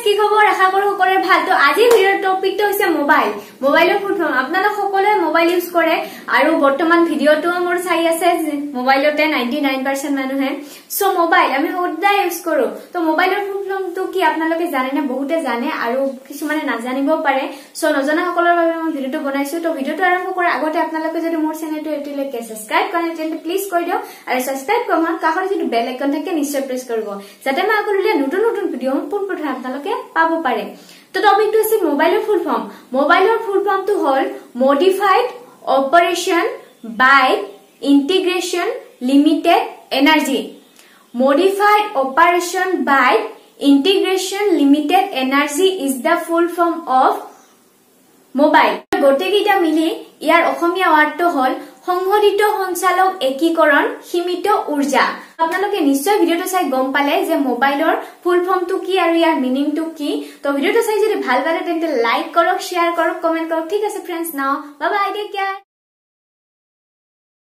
কি খবৰ আশা কৰো সকলোৰে ভাল তো আজি ভিডিওৰ টপিকটো হৈছে মোবাইলৰ ফুল ফৰ্ম আপোনালোক সকলোৱে মোবাইল ইউজ কৰে আৰু বৰ্তমান ভিডিওটো মোৰ চাই আছে মোবাইলতে 99% মানুহে সো মোবাইল আমি সদায় ইউজ কৰো তো মোবাইলৰ ফুল ফৰ্মটো কি আপোনালোকে জানে না বহুতে জানে আৰু কিছুমানে নাজানিবও পাৰে সো নজনা সকলৰ বাবে মই ভিডিওটো বনাইছো তো ভিডিওটো আৰম্ভ কৰাৰ আগতে আপোনালোকে যদি মোৰ চেনেলটো এতিয়ালৈকে সাবস্ক্ৰাইব কৰা নাই তেন্তে প্লিজ কৰি দিও আৰু সাবস্ক্ৰাইব কৰক কাষৰ যিটো বেল আইকন থাকে নিশ্চয় প্ৰেছ কৰিব যাতে মই আগলৈ নতুন নতুন ভিডিও পোনপ্ৰথমে আপোনালোকে পাব পাৰে তো টপিকটো আছে মোবাইলৰ ফুল ফৰ্মটো হল modified operation by integration limited energy modified operation by integration limited energy is the full form of mobile গোটেইটা মিলি ইয়াৰ অসমীয়া ওয়াৰ্ডটো হল সংহতিত সঞ্চালক একীকৰণ সীমিত ঊৰ্জা আপোনালোকে নিশ্চয় ভিডিওটো চাই গম পালে যে মোবাইলৰ ফুল ফৰ্মটো কি আৰু ইয়াৰ মিনিংটো কি তো ভিডিওটো চাই যদি ভাল লাগে তেন্তে লাইক কৰক শেয়াৰ কৰক কমেন্ট কৰক ঠিক আছে ফ্ৰেন্ডস নাও বাই বাই টেক কেয়ার